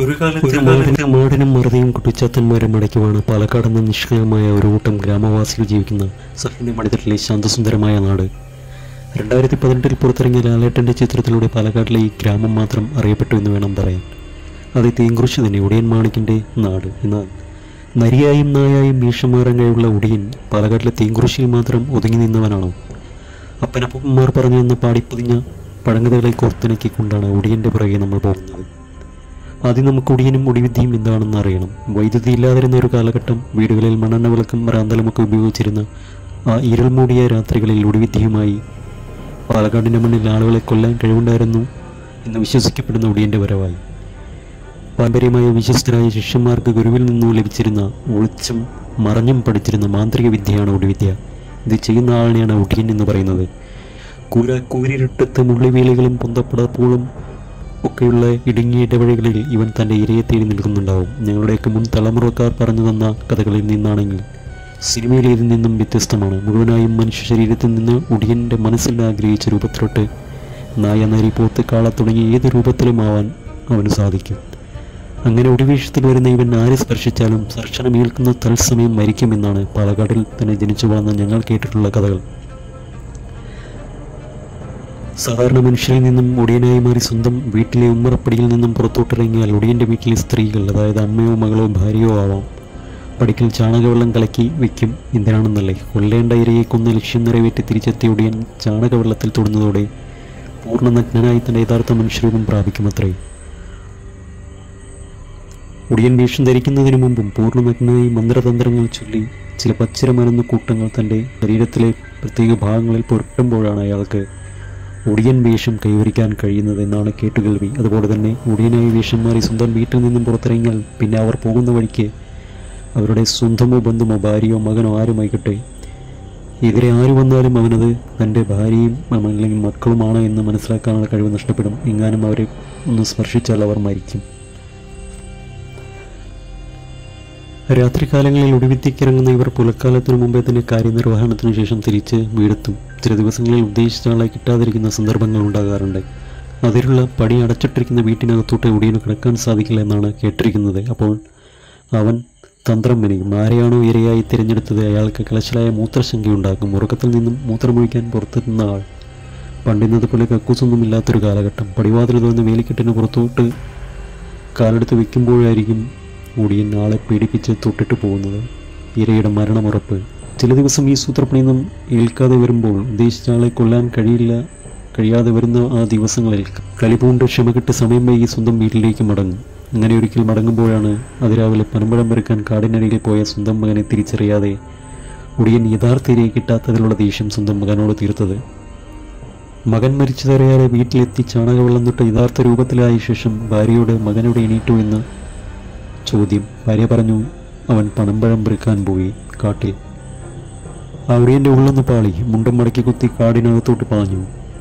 ഒരു മാടിനും മറുതയും കുട്ടിച്ചാത്തന്മാരും അടയ്ക്കുവാണ് പാലക്കാട് എന്ന നിഷ്കളങ്കമായ ഒരു കൂട്ടം ഗ്രാമവാസികൾ ജീവിക്കുന്ന സഹ്യ മണിതട്ടിലെ ശാന്തസുന്ദരമായ നാട്. 2018 പുറത്തിറങ്ങിയ ലാലേട്ടൻ്റെ ചിത്രത്തിലൂടെ പാലക്കാട്ടിലെ ഈ ഗ്രാമം മാത്രം അറിയപ്പെട്ടു എന്ന് വേണം പറയാൻ. അത് തേങ്കുറിശ്ശി തന്നെ, ഒടിയൻ മാണിക്കിൻ്റെ നാട്. എന്നാൽ നരിയായും നായായും മീശമാറാൻ കഴിവുള്ള ഒടിയൻ പാലക്കാട്ടിലെ തേങ്കുറിശ്ശിയിൽ മാത്രം ഒതുങ്ങി നിന്നവനാണോ? അപ്പനപ്പന്മാർ പറഞ്ഞു തന്ന പാടിപ്പൊതിഞ്ഞ പഴങ്കഥകളെ കോർത്തിണക്കിക്കൊണ്ടാണ് ഒടിയൻ്റെ പുറകെ നമ്മൾ പോകുന്നത്. ആദ്യം നമുക്ക് ഒടിയനും ഒടിവിദ്യയും എന്താണെന്ന് അറിയണം. വൈദ്യുതി ഇല്ലാതിരുന്ന ഒരു കാലഘട്ടം, വീടുകളിൽ മണ്ണെണ്ണ വിളക്കും റാന്തലുമൊക്കെ ഉപയോഗിച്ചിരുന്ന ആ ഇരുൾ മൂടിയ രാത്രികളിൽ ഒടിവിദ്യയുമായി പാലക്കാടിൻ്റെ മണ്ണിൽ ആളുകളെ കൊല്ലാൻ കഴിവുണ്ടായിരുന്നു എന്ന് വിശ്വസിക്കപ്പെടുന്ന ഒടിയൻ്റെ വരവായി. പാരമ്പര്യമായ വിശ്വസ്തരായ ശിഷ്യന്മാർക്ക് ഗുരുവിൽ നിന്നും ലഭിച്ചിരുന്ന ഒളിച്ചും മറഞ്ഞും പഠിച്ചിരുന്ന മാന്ത്രിക വിദ്യയാണ് ഒടിവിദ്യ. ഇത് ചെയ്യുന്ന ആളിനെയാണ് ഒടിയൻ എന്ന് പറയുന്നത്. കൂരിരുട്ടത്ത് മുള്ളിവേലികളും പൊന്തപ്പടപ്പുകളും ഒക്കെയുള്ള ഇടുങ്ങിയ ഇടവഴികളിൽ ഇവൻ തൻ്റെ ഇരയെ തേടി നിൽക്കുന്നുണ്ടാവും. ഞങ്ങളുടെയൊക്കെ മുൻ തലമുറക്കാർ പറഞ്ഞു തന്ന കഥകളിൽ നിന്നാണെങ്കിൽ സിനിമയിൽ ഇതിൽ നിന്നും വ്യത്യസ്തമാണ്. മുഴുവനായും മനുഷ്യ ശരീരത്തിൽ നിന്ന് ഒടിയൻ്റെ മനസ്സിൽ ആഗ്രഹിച്ച രൂപത്തിലോട്ട് നായ, നരി, പോത്ത്, കാള തുടങ്ങിയ ഏത് രൂപത്തിലും ആവാൻ അവന് സാധിക്കും. അങ്ങനെ ഒടിവേഷത്തിൽ വരുന്ന ഇവൻ ആരെ സ്പർശിച്ചാലും സ്പർശനമേൽക്കുന്ന തത്സമയം മരിക്കുമെന്നാണ് പാലക്കാടിൽ തന്നെ ജനിച്ചു വളർന്ന ഞങ്ങൾ കേട്ടിട്ടുള്ള കഥകൾ. സാധാരണ മനുഷ്യരിൽ നിന്നും ഒടിയനായി മാറി സ്വന്തം വീട്ടിലെ ഉമ്മറപ്പടിയിൽ നിന്നും പുറത്തോട്ടിറങ്ങിയാൽ ഒടിയൻ്റെ വീട്ടിലെ സ്ത്രീകൾ, അതായത് അമ്മയോ മകളോ ഭാര്യയോ ആവാം, പടിക്കൽ ചാണകവെള്ളം കലക്കി വയ്ക്കും. എന്തിനാണെന്നല്ലേ? കൊല്ലേണ്ട ഇരയെ കൊന്ന ലക്ഷ്യം നിറവേറ്റി തിരിച്ചെത്തിയ ഒടിയൻ ചാണകവെള്ളത്തിൽ തൊടുന്നതോടെ പൂർണ്ണനഗ്നനായി തൻ്റെ യഥാർത്ഥ മനുഷ്യരൂപം പ്രാപിക്കുമത്രേ. ഒടിയൻ വേഷം ധരിക്കുന്നതിന് മുമ്പും പൂർണ്ണനഗ്നനായി മന്ത്രതന്ത്രങ്ങൾ ചൊല്ലി ചില പച്ചിരമരുന്ന കൂട്ടങ്ങൾ തൻ്റെ ശരീരത്തിലെ പ്രത്യേക ഭാഗങ്ങളിൽ പുരട്ടുമ്പോഴാണ് അയാൾക്ക് ഒടിയൻ വേഷം കൈവരിക്കാൻ കഴിയുന്നത് എന്നാണ് കേട്ടുകേൾവി. അതുപോലെ തന്നെ ഒടിയനായി വേഷം മാറി സ്വന്തം വീട്ടിൽ നിന്നും പുറത്തിറങ്ങിയാൽ പിന്നെ അവർ പോകുന്ന വഴിക്ക് അവരുടെ സ്വന്തമോ ബന്ധുമോ ഭാര്യയോ മകനോ ആരുമായിക്കട്ടെ, എതിരെ ആര് വന്നാലും അവനത് തൻ്റെ ഭാര്യയും അല്ലെങ്കിൽ മക്കളുമാണ് എന്ന് മനസ്സിലാക്കാനുള്ള കഴിവ് നഷ്ടപ്പെടും. എങ്ങാനും അവരെ ഒന്ന് സ്പർശിച്ചാൽ അവർ മരിക്കും. രാത്രികാലങ്ങളിൽ ഒടിവിദ്യക്കിറങ്ങുന്ന ഇവർ പുലക്കാലത്തിനു മുമ്പേ തന്നെ കാര്യനിർവഹണത്തിനു ശേഷം തിരിച്ച് വീടെത്തും. ചില ദിവസങ്ങളിൽ ഉദ്ദേശിച്ച ആളെ കിട്ടാതിരിക്കുന്ന സന്ദർഭങ്ങൾ ഉണ്ടാകാറുണ്ട്. അതിലുള്ള പടി അടച്ചിട്ടിരിക്കുന്ന വീട്ടിനകത്തോട്ട് ഒടിയന് കിടക്കാൻ സാധിക്കില്ല എന്നാണ് കേട്ടിരിക്കുന്നത്. അപ്പോൾ അവൻ തന്ത്രം മെനയും. ആരെയാണോ ഇരയായി തിരഞ്ഞെടുത്തത് അയാൾക്ക് കളശലായ മൂത്രശങ്കയുണ്ടാക്കും. ഉറക്കത്തിൽ നിന്നും മൂത്രമൊഴിക്കാൻ പുറത്തെത്തുന്ന ആൾ പണ്ടിന്നത് പോലെ കക്കൂസൊന്നും ഇല്ലാത്തൊരു കാലഘട്ടം. പടിവാതിൽ തുറന്ന് വേലിക്കെട്ടിന് പുറത്തോട്ട് കാലെടുത്ത് വെക്കുമ്പോഴായിരിക്കും ഒടിയൻ ആളെ പീഡിപ്പിച്ച് തൊട്ടിട്ട് പോകുന്നത്. ഇരയുടെ മരണമുറപ്പ്. ചില ദിവസം ഈ സൂത്രപ്പണിയൊന്നും ഏൽക്കാതെ വരുമ്പോൾ ഉദ്ദേശിച്ച ആളെ കൊല്ലാൻ കഴിയാതെ വരുന്ന ആ ദിവസങ്ങളിൽ കലിപൂണ്ട് ക്ഷമകെട്ട് സമയം വൈകി സ്വന്തം വീട്ടിലേക്ക് മടങ്ങും. അങ്ങനെ ഒരിക്കൽ മടങ്ങുമ്പോഴാണ് അതിരാവിലെ പനമ്പഴം പെറുക്കാൻ കാടിനടിയിൽ പോയ സ്വന്തം മകനെ തിരിച്ചറിയാതെ ഒടിയൻ യഥാർത്ഥ ഇരയെ കിട്ടാത്തതിലുള്ള ദേഷ്യം സ്വന്തം മകനോട് തീർത്തത്. മകൻ മരിച്ചതറിയാതെ വീട്ടിലെത്തി ചാണകവെള്ളം തൊട്ട് യഥാർത്ഥ രൂപത്തിലായ ശേഷം ഭാര്യയോട് മകനോട് എണീറ്റു എന്ന് ചോദ്യം. ഭാര്യ പറഞ്ഞു, അവൻ പനമ്പഴം പെറുക്കാൻ പോയി കാട്ടിൽ. ആ ഒടിയൻ്റെ ഉള്ളൊന്ന് പാളി. മുണ്ടം മടക്കി കുത്തി കാടിനകത്തോട്ട് പാഞ്ഞു.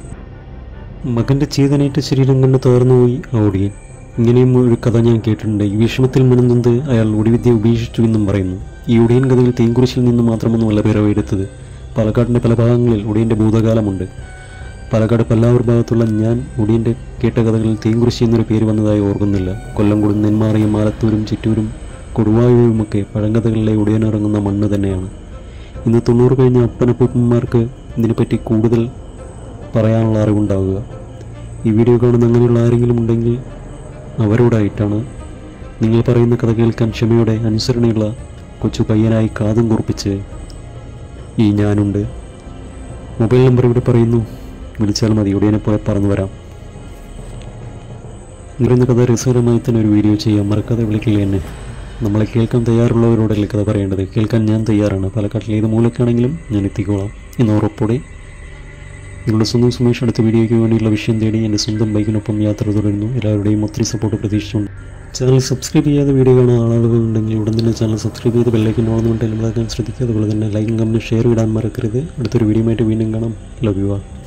മകൻ്റെ ചേതനേറ്റ ശരീരം കണ്ട് തകർന്നുപോയി ആ ഒടിയൻ. ഇങ്ങനെയും ഒരു കഥ ഞാൻ കേട്ടിട്ടുണ്ട്. ഈ വിഷമത്തിൽ മനംനൊന്ത് അയാൾ ഒടിവിദ്യ ഉപേക്ഷിച്ചു എന്നും പറയുന്നു. ഈ ഒടിയൻ കഥയിൽ തേങ്കുറിശ്ശിയിൽ നിന്നും മാത്രമൊന്നുമല്ല പിറവിയെടുത്തത്. പാലക്കാടിൻ്റെ പല ഭാഗങ്ങളിൽ ഒടിയൻ്റെ ഭൂതകാലമുണ്ട്. പാലക്കാട് പല്ലാവൂർ ഭാഗത്തുള്ള ഞാൻ ഒടിയൻ്റെ കേട്ട കഥകളിൽ തേങ്കുറിശ്ശി എന്നൊരു പേര് വന്നതായി ഓർക്കുന്നില്ല. കൊല്ലംകോടും നെന്മാറയും ആലത്തൂരും ചിറ്റൂരും കൊടുവായൂരുമൊക്കെ പഴങ്കഥകളിലെ ഒടിയനിറങ്ങുന്ന മണ്ണ് തന്നെയാണ്. ഇന്ന് 90 കഴിഞ്ഞ അപ്പനപ്പന്മാർക്ക് ഇതിനെപ്പറ്റി കൂടുതൽ പറയാനുള്ള അറിവുണ്ടാവുക. ഈ വീഡിയോ കാണുന്ന അങ്ങനെയുള്ള ആരെങ്കിലും ഉണ്ടെങ്കിൽ അവരോടായിട്ടാണ്. നിങ്ങൾ പറയുന്ന കഥ കേൾക്കാൻ ക്ഷമയോടെ അനുസരണയുള്ള കൊച്ചു പയ്യനായി കാതും കുറിപ്പിച്ച് ഈ ഞാനുണ്ട്. മൊബൈൽ നമ്പർ ഇവിടെ പറയുന്നു, വിളിച്ചാൽ മതി. ഒടിയനെ പോലെ പറന്നു വരാം. ഇങ്ങനെയുള്ള കഥ രസകരമായി തന്നെ ഒരു വീഡിയോ ചെയ്യാം. മറക്കാതെ വിളിക്കില്ല എന്നെ. നമ്മളെ കേൾക്കാൻ തയ്യാറുള്ളവരോടല്ലേ കഥ പറയേണ്ടത്. കേൾക്കാൻ ഞാൻ തയ്യാറാണ്. പാലക്കാട്ടിൽ ഏത് മൂലക്കാണെങ്കിലും ഞാൻ എത്തിക്കോളാം എന്ന ഉറപ്പോടെ നിങ്ങളുടെ സ്വന്തം സുമേഷ് അടുത്ത വീഡിയോയ്ക്ക് വേണ്ടിയുള്ള വിഷയം തേടി എൻ്റെ സ്വന്തം ബൈക്കിനൊപ്പം യാത്ര തുടരുന്നു. എല്ലാവരുടെയും ഒത്തിരി സപ്പോർട്ട് പ്രതീക്ഷിച്ചുകൊണ്ട് ചാനൽ സബ്സ്ക്രൈബ് ചെയ്യാതെ വീഡിയോ കാണാൻ ആളുകളുണ്ടെങ്കിൽ ഉടൻ തന്നെ ചാനൽ സബ്സ്ക്രൈബ് ചെയ്ത് ബെല്ലൈക്കൻ ഓണുന്നുണ്ടെങ്കിൽ ഇതാക്കാൻ ശ്രദ്ധിക്കുക. അതുപോലെ തന്നെ ലൈക്കും കമൻറ്റും ഷെയർ ഇടാൻ മറക്കരുത്. അടുത്തൊരു വീഡിയോ ആയിട്ട് വീണ്ടും കാണാം. Love you all.